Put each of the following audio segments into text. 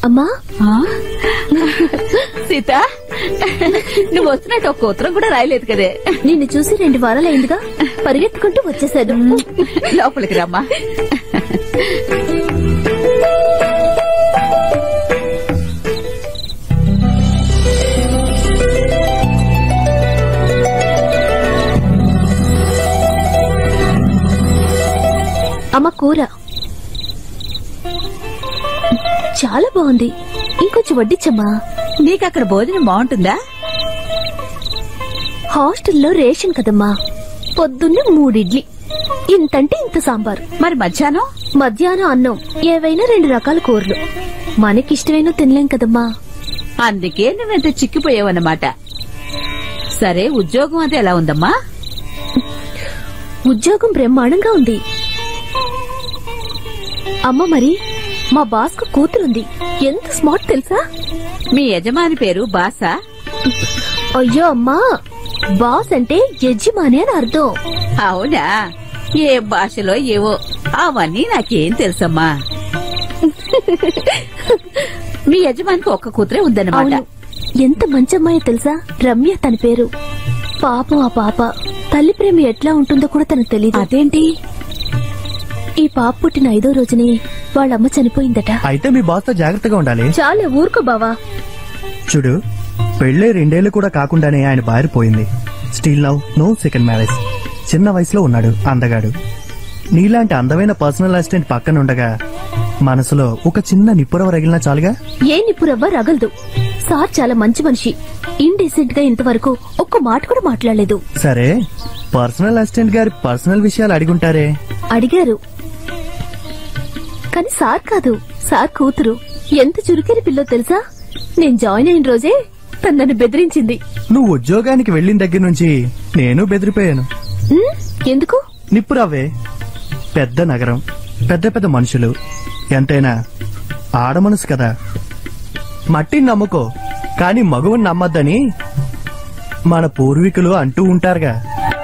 అమ్మా సీత, నువ్వు వస్తున్నట్టు ఒక్క ఉత్తరం కూడా రాయలేదు కదే. నిన్ను చూసి 2 వారాలైందిగా, పరిగెత్తుకుంటూ వచ్చేసాడు. లోపలికి రమ్మా. అమ్మ కూర చాలా బాగుంది, ఇంకొంచెం వడ్డించమ్మా. నీకక్కడ భోజనం బాగుంటుందా? హాస్టల్లో రేషన్ కదమ్మా, పొద్దున్నే 3 ఇడ్లీ, ఇంతంటే ఇంత సాంబారు. మరి మధ్యాహ్నం? మధ్యాహ్నం అన్నం, ఏవైనా 2 రకాల కూరలు. మనకిష్టమైన తినలేం కదమ్మా. అందుకే నువ్వెంత చిక్కిపోయావన్నమాట. సరే, ఉద్యోగం అది ఎలా ఉందమ్మా? ఉద్యోగం బ్రహ్మాండంగా ఉంది అమ్మ. మరి మా బాస్ కు కూతురుంది, ఎంత స్మార్ట్ తెలుసా? మీ యజమాని పేరు బాసా? అయ్యో అమ్మా, బాస్ అంటే యజమాని అని అర్థం. అవునా? ఏ భాషలో ఏవో అవన్నీ నాకేం తెలుసమ్మా. మీ యజమానికి ఒక్క కూతురే ఉందన్నమాట. ఎంత మంచి అమ్మాయో తెలుసా? రమ్య తన పేరు. పాపం ఆ పాప తల్లి ప్రేమ ఎట్లా ఉంటుందో కూడా తనకు తెలియదు. అదేంటి? ఈ పాప పుట్టిన 5వ రోజునే వాళ్ళమ్మ చనిపోయిందట. అయితే మీ బాస్ తో జాగ్రత్తగా ఉండాలి. చాలే ఊరుకో బావా. చూడు, పెళ్లే 2 ఏళ్లు కూడా కాకుండానే ఆయన భార్య పోయింది. Still now no second marriage. చిన్న వయసులో ఉన్నాడు, అందగాడు. నీలాంటి అందమైన పర్సనల్ అసిస్టెంట్ పక్కనుండగా మనసులో ఒక చిన్న నిప్పురవ రగిలినా చాలుగా. ఏ నిప్పురవ్వ రగలదు. సార్ చాలా మంచి మనిషి. ఇండీసెంట్ గా ఇంతవరకు ఒక్క మాట కూడా మాట్లాడలేదు. సరే, పర్సనల్ అసిస్టెంట్ గారి పర్సనల్ విషయాలు అడిగుంటారే? అడిగారు, కానీ సార్ కాదు, సార్ కూతురు. ఎంత చురుకైన పిల్లో తెలుసా? నేను జాయిన్ అయిన రోజే తను నన్ను బెదిరించింది. నువ్వు ఉద్యోగానికి వెళ్లిన దగ్గర నుంచి నేను బెదిరిపోయాను. ఎందుకు? నిప్పురవ్వే. పెద్ద నగరం, పెద్ద పెద్ద మనుషులు, ఎంతైనా ఆడమనసు కదా. మట్టిని నమ్ముకో, కాని మగువుని నమ్మద్దని మన పూర్వీకులు అంటూ ఉంటారుగా.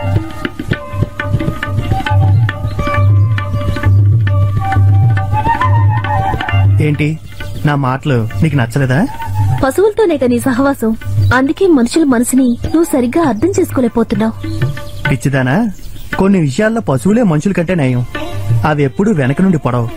ఏంటి, నా మాటలు నీకు నచ్చలేదా? పశువులతోనే నీ సహవాసం, అందుకే మనుషుల మనసుని నువ్వు సరిగ్గా అర్థం చేసుకోలేకపోతున్నావు. పిచ్చిదానా, కొన్ని విషయాల్లో పశువులే మనుషుల కంటే నయం. అవి ఎప్పుడూ వెనక నుండి పొడవు.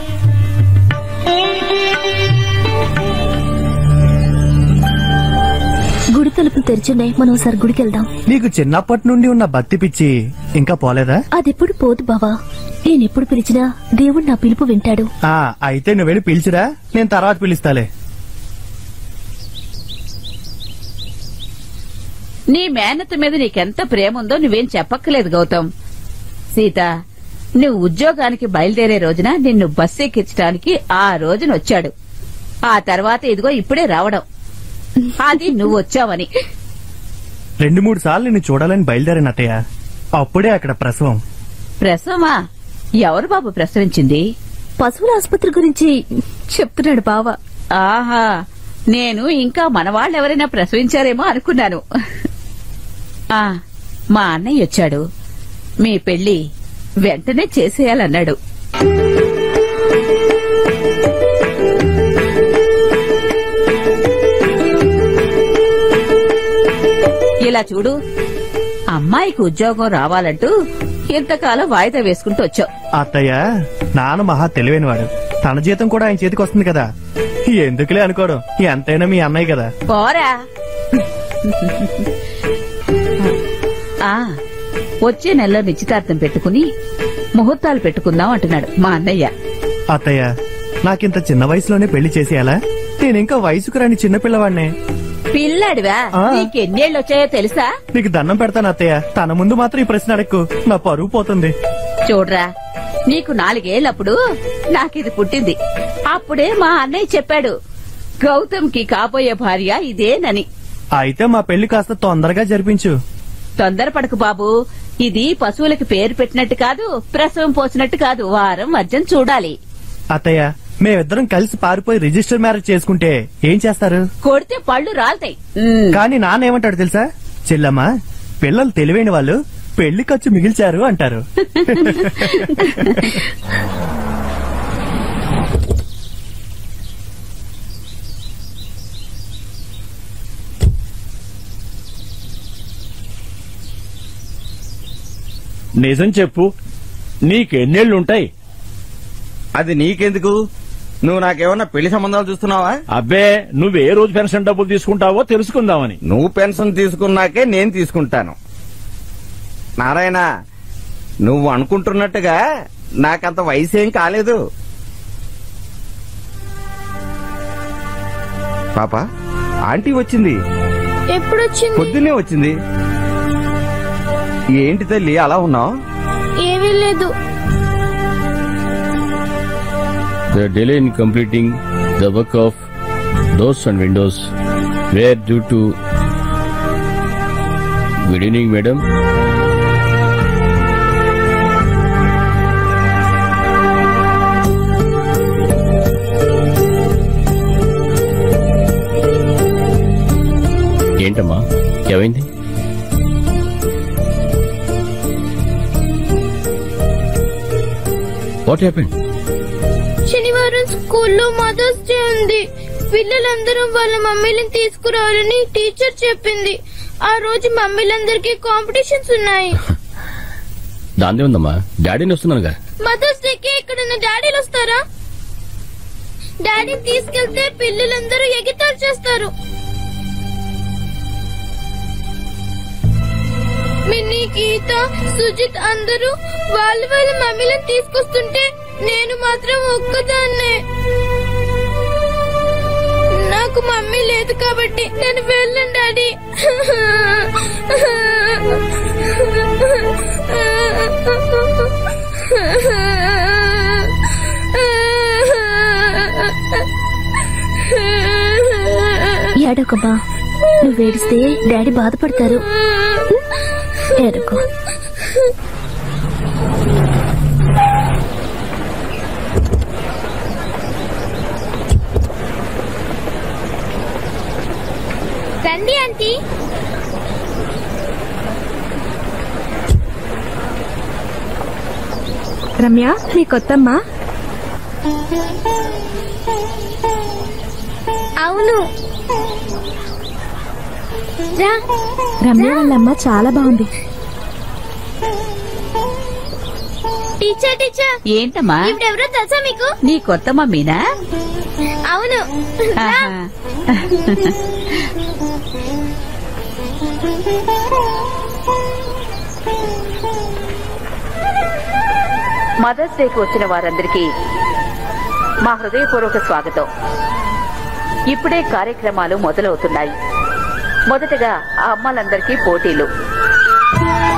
గుడి తలుపులు తెరిచున్నాయి, మనం ఒకసారి గుడికి వెళ్దాం. నీకు చిన్నప్పటి నుండి ఉన్న భక్తి పిచ్చి ఇంకా పోలేదా? అదెప్పుడు పోదు బావా. నేనెప్పుడు పిలిచినా దేవుడు నా పిలుపు వింటాడు. అయితే నువ్వు వెళ్ళి పిలిచిరా, నేను తర్వాత పిలుస్తాలే. నీ మేనత్త మీద నీకెంత ప్రేమ ఉందో నువ్వేం చెప్పక్కలేదు గౌతమ్. సీత, నువ్వు ఉద్యోగానికి బయలుదేరే రోజున నిన్ను బస్సు ఎక్కించడానికి ఆ రోజున వచ్చాడు. ఆ తర్వాత ఇదిగో ఇప్పుడే రావడం. అది నువ్వొచ్చావని. 2-3 సార్లు నిన్ను చూడాలని బయలుదేరాను అత్తయ్య. అప్పుడే అక్కడ ప్రసవం. ప్రసవమా? ఎవరు బాబు ప్రసవించింది? పశువుల ఆసుపత్రి గురించి చెప్తున్నాడు బావ. ఆహా, నేను ఇంకా మనవాళ్ళెవరైనా ప్రసవించారేమో అనుకున్నాను. మా అన్నయ్య వచ్చాడు. మీ పెళ్లి వెంటనే చేసేయాలన్నాడు. ఇలా చూడు, అమ్మాయికి ఉద్యోగం రావాలంటూ ఇంతకాలం వాయిదా వేసుకుంటూ వచ్చావు. అత్తయ్య, నాన్న మహా తెలివైనవాడు. తన జీతం కూడా ఆయన చేతికి వస్తుంది కదా. ఎందుకులే అనుకోవడం, ఎంతైనా మీ అన్నయ్య కదా. పోరా. వచ్చే నెలలో నిశ్చితార్థం పెట్టుకుని ముహూర్తాలు పెట్టుకుందాం అంటున్నాడు మా అన్నయ్య. అత్తయ్య, నాకింత చిన్న వయసులోనే పెళ్లి చేసేయాలా? నేనింకా వయసుకు రాని చిన్నపిల్లవాడినే. పిల్లాడివా? నీకెన్నేళ్ళు వచ్చాయో తెలుసా? నీకు దండం పెడతాను అత్తయ్య, తన ముందు మాత్రం ఈ ప్రశ్న అడక్కు, నా పరువు పోతుంది. చూడరా, నీకు 4 ఏళ్లప్పుడు నాకిది పుట్టింది. అప్పుడే మా అన్నయ్య చెప్పాడు, గౌతమ్ కి కాబోయే భార్య ఇదేనని. అయితే మా పెళ్లి కాస్త తొందరగా జరిపించు. తొందరపడకు బాబు. ఇది పశువులకి పేరు పెట్టినట్టు కాదు, ప్రసవం పోసినట్టు కాదు. వారం మధ్యం చూడాలి. అత్తయ్య, మేమిద్దరం కలిసి పారిపోయి రిజిస్టర్ మ్యారేజ్ చేసుకుంటే ఏం చేస్తారు? కొడితే పళ్ళు రాలుతాయి. కానీ నాన్న ఏమంటాడు తెలుసా? చెల్లమ్మా, పిల్లలు తెలివైన వాళ్ళు పెళ్లి ఖర్చు మిగిల్చారు అంటారు. నిజం చెప్పు, నీకెన్నేళ్లుంటాయి? అది నీకెందుకు? నువ్వు నాకేమన్నా పెళ్లి సంబంధాలు చూస్తున్నావా? అబ్బే, నువ్వే రోజు పెన్షన్ డబ్బులు తీసుకుంటావో తెలుసుకుందామని. నువ్వు పెన్షన్ తీసుకున్నాకే నేను తీసుకుంటాను. నారాయణ, నువ్వు అనుకుంటున్నట్టుగా నాకంత వయసేం కాలేదు. పాప, ఆంటీ వచ్చింది. ఎప్పుడొచ్చింది? పొద్దున్నే వచ్చింది. ఏంటి తల్లి అలా ఉన్నావు? ఏమీ లేదు. The delay in completing the work of doors and windows were due to... Good evening, madam. ఏంటమ్మా, ఏమైంది? What happened? శనివారం స్కూల్లో మదర్స్ డే ఉంది. పిల్లలందరూ వాళ్ళ మమ్మీలను తీసుకురావాలని టీచర్ చెప్పింది. ఆ రోజు మమ్మీలందరికీ కాంపిటీషన్స్ ఉన్నాయి. దాందే ఉందమ్మా, డాడీని వస్తున్నానుగా. మదర్స్ డేకి ఎక్కడన్నా డాడీలు వస్తారా? డాడీని తీసుకెళ్తే పిల్లలందరూ ఎగితాలు చేస్తారు. మిన్నీ, గీత, సుజిత్ అందరూ వాళ్ళ మమ్మీలను తీసుకొస్తుంటే నేను మాత్రం ఒక్కదాన్నే. నాకు మమ్మీ లేదు కాబట్టి నేను వెళ్ళను డాడీ. ఏడకమ్మా, నువ్వు ఏడిస్తే డాడీ బాధపడతారు. ఏడకో. రండి ఆంటీ. రమ్య, నీ కొత్తమ్మా? అవును. రమ్య వాళ్ళమ్మ చాలా బాగుంది. టీచర్ టీచర్, ఏంటమ్మా? ఇప్పుడెవరో తెలుసా మీకు? నీ కొత్త మమ్మీనా? అవును. ఆహా. మదర్స్ డేకి వచ్చిన వారందరికీ మా హృదయపూర్వక స్వాగతం. ఇప్పుడే కార్యక్రమాలు మొదలవుతున్నాయి. మొదటగా ఆ అమ్మలందరికీ పోటీలు.